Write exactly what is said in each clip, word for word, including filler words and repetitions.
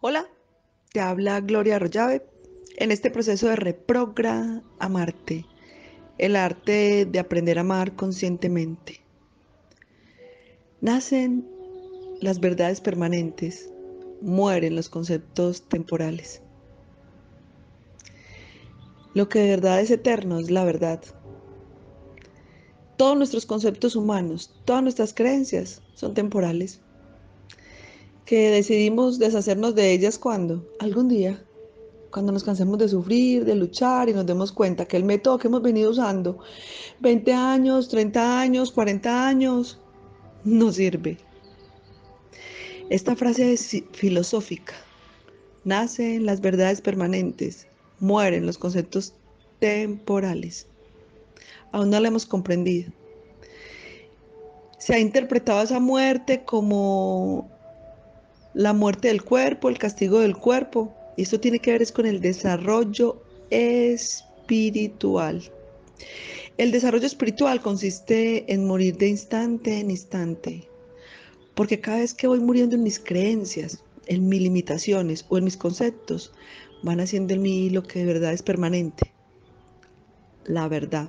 Hola, te habla Gloria Arroyave en este proceso de reprogramarte, el arte de aprender a amar conscientemente. Nacen las verdades permanentes, mueren los conceptos temporales. Lo que de verdad es eterno es la verdad. Todos nuestros conceptos humanos, todas nuestras creencias son temporales, que decidimos deshacernos de ellas cuando, algún día, cuando nos cansemos de sufrir, de luchar y nos demos cuenta que el método que hemos venido usando veinte años, treinta años, cuarenta años, no sirve. Esta frase es filosófica. Nacen las verdades permanentes, mueren los conceptos temporales. Aún no la hemos comprendido. Se ha interpretado esa muerte como la muerte del cuerpo, el castigo del cuerpo. Y esto tiene que ver es con el desarrollo espiritual. El desarrollo espiritual consiste en morir de instante en instante, porque cada vez que voy muriendo en mis creencias, en mis limitaciones o en mis conceptos, van haciendo en mí lo que de verdad es permanente, la verdad.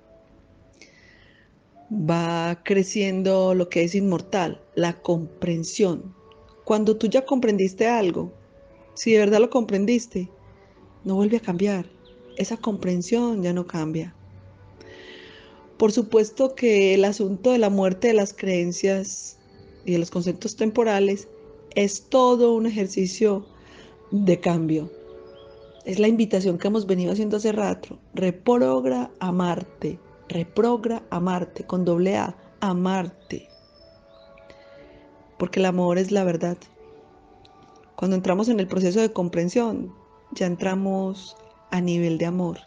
Va creciendo lo que es inmortal, la comprensión. Cuando tú ya comprendiste algo, si de verdad lo comprendiste, no vuelve a cambiar. Esa comprensión ya no cambia. Por supuesto que el asunto de la muerte de las creencias y de los conceptos temporales es todo un ejercicio de cambio. Es la invitación que hemos venido haciendo hace rato. Reprogra amarte. Reprogra amarte con doble A. Amarte. Porque el amor es la verdad. Cuando entramos en el proceso de comprensión, ya entramos a nivel de amor.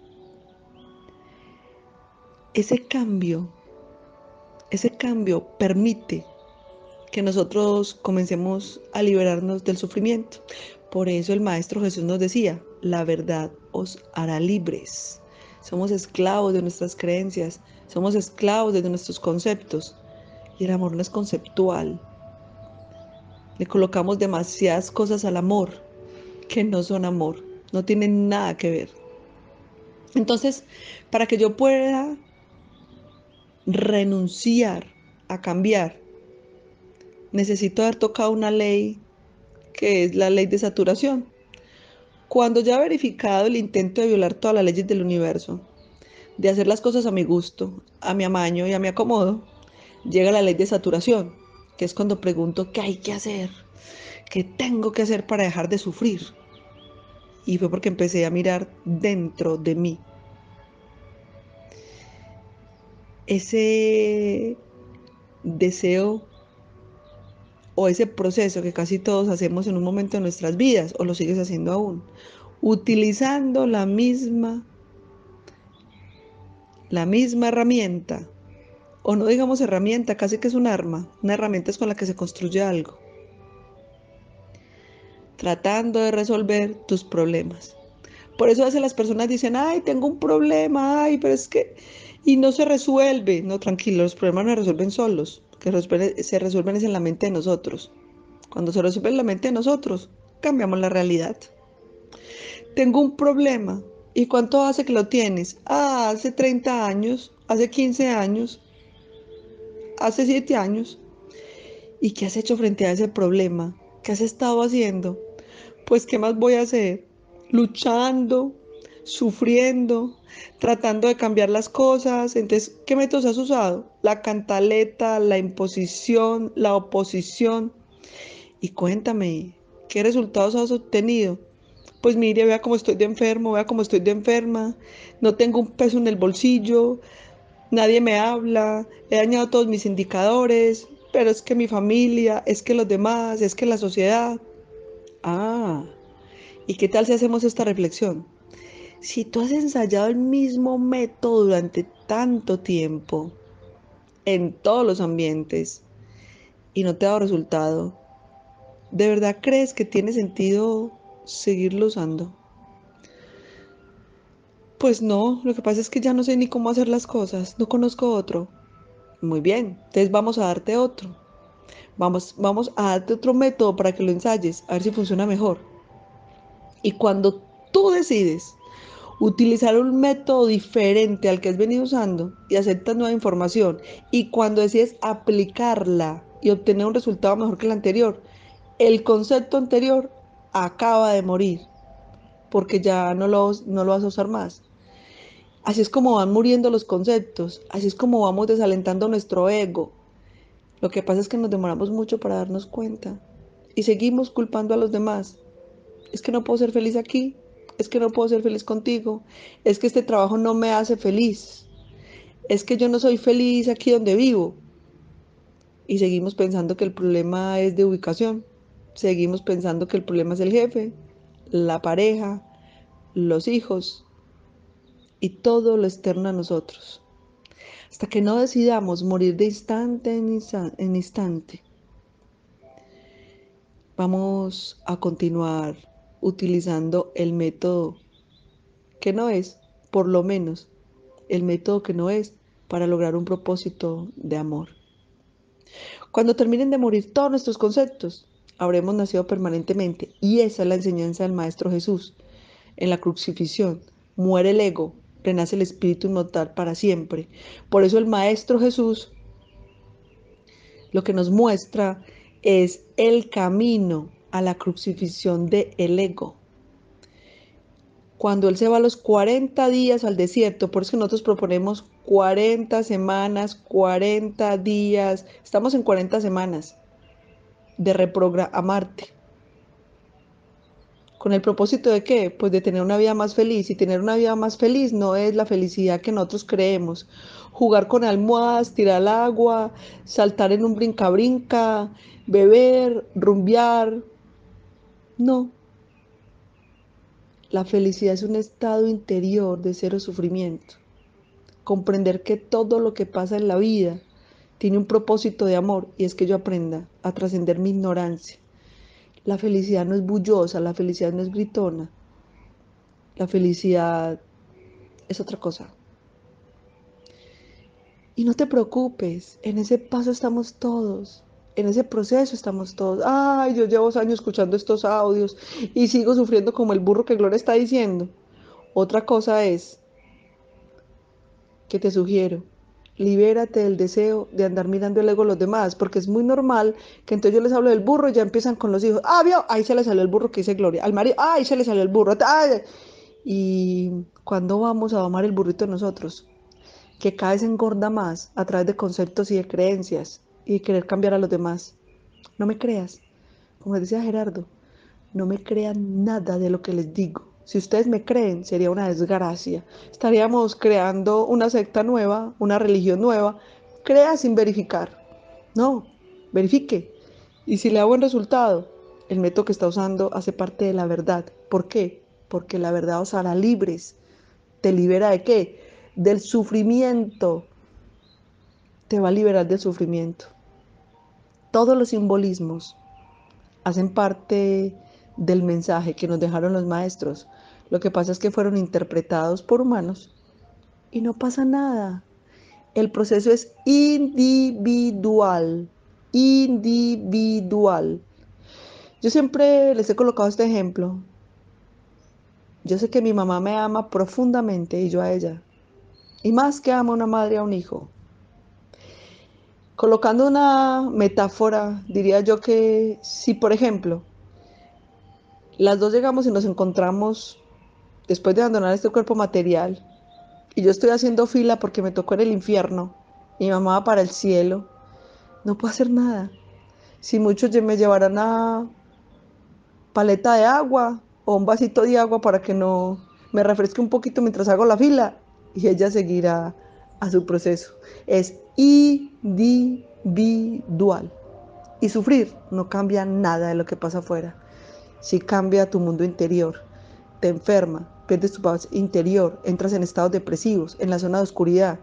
Ese cambio, ese cambio permite que nosotros comencemos a liberarnos del sufrimiento. Por eso el Maestro Jesús nos decía, la verdad os hará libres. Somos esclavos de nuestras creencias, somos esclavos de nuestros conceptos. Y el amor no es conceptual. Le colocamos demasiadas cosas al amor que no son amor, no tienen nada que ver. Entonces, para que yo pueda renunciar a cambiar, necesito haber tocado una ley que es la ley de saturación. Cuando ya he verificado el intento de violar todas las leyes del universo, de hacer las cosas a mi gusto, a mi amaño y a mi acomodo, llega la ley de saturación, que es cuando pregunto qué hay que hacer, qué tengo que hacer para dejar de sufrir. Y fue porque empecé a mirar dentro de mí. Ese deseo o ese proceso que casi todos hacemos en un momento de nuestras vidas, o lo sigues haciendo aún, utilizando la misma, la misma herramienta, o no digamos herramienta, casi que es un arma, una herramienta es con la que se construye algo, tratando de resolver tus problemas. Por eso a veces las personas dicen, ay, tengo un problema, ay, pero es que, y no se resuelve. No, tranquilo, los problemas no se resuelven solos, que se resuelven es en la mente de nosotros. Cuando se resuelve en la mente de nosotros, cambiamos la realidad. Tengo un problema. ¿Y cuánto hace que lo tienes? Ah, hace treinta años, hace quince años, hace siete años. ¿Y qué has hecho frente a ese problema? ¿Qué has estado haciendo? Pues, ¿qué más voy a hacer? Luchando, sufriendo, tratando de cambiar las cosas. Entonces, ¿qué métodos has usado? La cantaleta, la imposición, la oposición. Y cuéntame, ¿qué resultados has obtenido? Pues mire, vea cómo estoy de enfermo, vea cómo estoy de enferma, no tengo un peso en el bolsillo, nadie me habla, he dañado todos mis indicadores, pero es que mi familia, es que los demás, es que la sociedad. Ah, ¿y qué tal si hacemos esta reflexión? Si tú has ensayado el mismo método durante tanto tiempo, en todos los ambientes, y no te ha dado resultado, ¿de verdad crees que tiene sentido seguirlo usando? Pues no, lo que pasa es que ya no sé ni cómo hacer las cosas, no conozco otro. Muy bien, entonces vamos a darte otro. Vamos, vamos a darte otro método para que lo ensayes, a ver si funciona mejor. Y cuando tú decides utilizar un método diferente al que has venido usando y aceptas nueva información, y cuando decides aplicarla y obtener un resultado mejor que el anterior, el concepto anterior acaba de morir porque ya no lo, no lo vas a usar más. Así es como van muriendo los conceptos, así es como vamos desalentando nuestro ego. Lo que pasa es que nos demoramos mucho para darnos cuenta y seguimos culpando a los demás. Es que no puedo ser feliz aquí, es que no puedo ser feliz contigo, es que este trabajo no me hace feliz, es que yo no soy feliz aquí donde vivo. Y seguimos pensando que el problema es de ubicación, seguimos pensando que el problema es el jefe, la pareja, los hijos y todo lo externo a nosotros. Hasta que no decidamos morir de instante en instante, vamos a continuar utilizando el método que no es, por lo menos, el método que no es para lograr un propósito de amor. Cuando terminen de morir todos nuestros conceptos, habremos nacido permanentemente, y esa es la enseñanza del Maestro Jesús. En la crucifixión muere el ego, renace el espíritu inmortal para siempre. Por eso el Maestro Jesús lo que nos muestra es el camino a la crucifixión del ego. Cuando Él se va a los cuarenta días al desierto, por eso que nosotros proponemos cuarenta semanas, cuarenta días, estamos en cuarenta semanas de reprogramarte. ¿Con el propósito de qué? Pues de tener una vida más feliz. Y tener una vida más feliz no es la felicidad que nosotros creemos. Jugar con almohadas, tirar al agua, saltar en un brinca-brinca, beber, rumbear. No. La felicidad es un estado interior de cero sufrimiento. Comprender que todo lo que pasa en la vida tiene un propósito de amor, y es que yo aprenda a trascender mi ignorancia. La felicidad no es bullosa, la felicidad no es gritona. La felicidad es otra cosa. Y no te preocupes, en ese paso estamos todos, en ese proceso estamos todos. Ay, yo llevo años escuchando estos audios y sigo sufriendo como el burro que Gloria está diciendo. Otra cosa es que te sugiero, libérate del deseo de andar mirando el ego de los demás, porque es muy normal que entonces yo les hablo del burro y ya empiezan con los hijos. Ah, vio, ahí se le salió el burro que dice Gloria. Al marido, ah, ahí se le salió el burro. Ay. Y ¿cuándo vamos a domar el burrito de nosotros? Que cada vez engorda más a través de conceptos y de creencias y de querer cambiar a los demás. No me creas, como decía Gerardo, no me crean nada de lo que les digo. Si ustedes me creen, sería una desgracia. Estaríamos creando una secta nueva, una religión nueva. Crea sin verificar. No, verifique. Y si le da buen resultado, el método que está usando hace parte de la verdad. ¿Por qué? Porque la verdad os hará libres. ¿Te libera de qué? Del sufrimiento. Te va a liberar del sufrimiento. Todos los simbolismos hacen parte del mensaje que nos dejaron los maestros. Lo que pasa es que fueron interpretados por humanos y no pasa nada. El proceso es individual, individual. Yo siempre les he colocado este ejemplo. Yo sé que mi mamá me ama profundamente y yo a ella. Y más que ama una madre a un hijo. Colocando una metáfora, diría yo que si, por ejemplo, las dos llegamos y nos encontramos después de abandonar este cuerpo material, y yo estoy haciendo fila porque me tocó en el infierno, y mi mamá va para el cielo, no puedo hacer nada. Si muchos me llevarán a paleta de agua o un vasito de agua para que no me refresque un poquito mientras hago la fila, y ella seguirá a su proceso. Es individual. Y sufrir no cambia nada de lo que pasa afuera. Sí cambia tu mundo interior. Te enferma, pierdes tu paz interior, entras en estados depresivos, en la zona de oscuridad.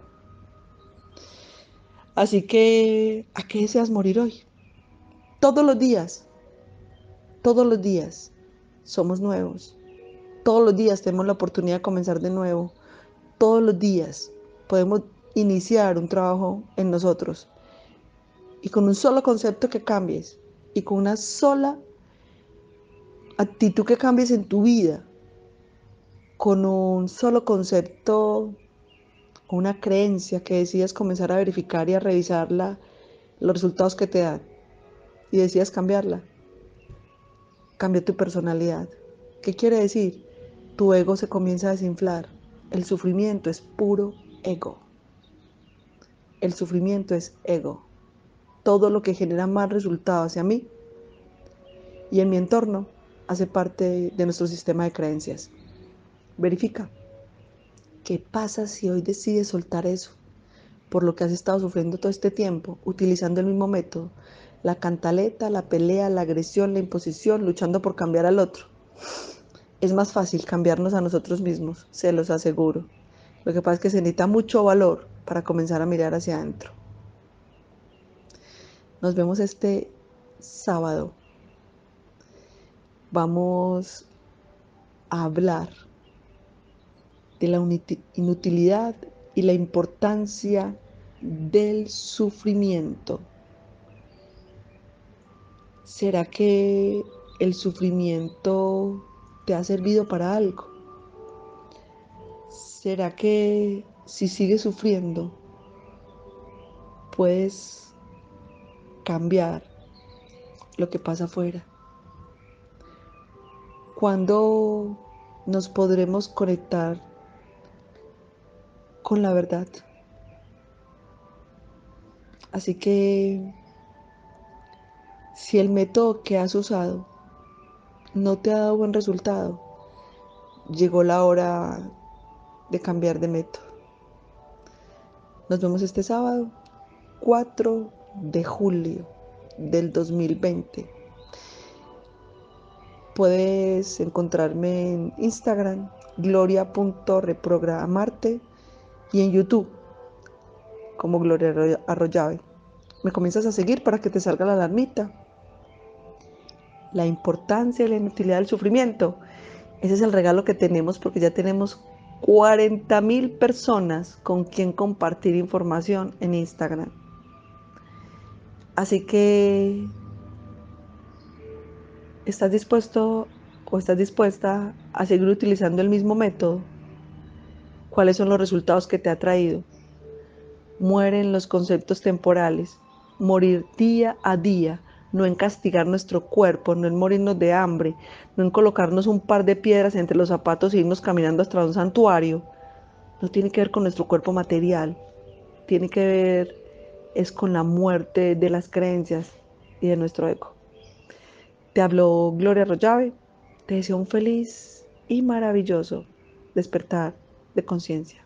Así que, ¿a qué deseas morir hoy? Todos los días, todos los días somos nuevos. Todos los días tenemos la oportunidad de comenzar de nuevo. Todos los días podemos iniciar un trabajo en nosotros. Y con un solo concepto que cambies y con una sola actitud que cambies en tu vida, con un solo concepto, una creencia que decidas comenzar a verificar y a revisarla, los resultados que te dan, y decidas cambiarla, cambia tu personalidad. ¿Qué quiere decir? Tu ego se comienza a desinflar. El sufrimiento es puro ego. El sufrimiento es ego. Todo lo que genera mal resultado hacia mí y en mi entorno hace parte de nuestro sistema de creencias. Verifica. ¿Qué pasa si hoy decides soltar eso? Por lo que has estado sufriendo todo este tiempo, utilizando el mismo método. La cantaleta, la pelea, la agresión, la imposición, luchando por cambiar al otro. Es más fácil cambiarnos a nosotros mismos, se los aseguro. Lo que pasa es que se necesita mucho valor para comenzar a mirar hacia adentro. Nos vemos este sábado. Vamos a hablar de la inutilidad y la importancia del sufrimiento. ¿Será que el sufrimiento te ha servido para algo? ¿Será que si sigues sufriendo puedes cambiar lo que pasa afuera? ¿Cuándo nos podremos conectar con la verdad? Así que si el método que has usado no te ha dado buen resultado, llegó la hora de cambiar de método. Nos vemos este sábado, cuatro de julio del dos mil veinte. Puedes encontrarme en Instagram, gloria punto reprogramarte, y en YouTube como Gloria Arroyave. Me comienzas a seguir para que te salga la alarmita. La importancia y la inutilidad del sufrimiento. Ese es el regalo que tenemos, porque ya tenemos cuarenta mil personas con quien compartir información en Instagram. Así que, ¿estás dispuesto o estás dispuesta a seguir utilizando el mismo método? ¿Cuáles son los resultados que te ha traído? Mueren los conceptos temporales. Morir día a día, no en castigar nuestro cuerpo, no en morirnos de hambre, no en colocarnos un par de piedras entre los zapatos e irnos caminando hasta un santuario. No tiene que ver con nuestro cuerpo material, tiene que ver es con la muerte de las creencias y de nuestro ego. Te habló Gloria Arroyave, te deseo un feliz y maravilloso despertar de conciencia.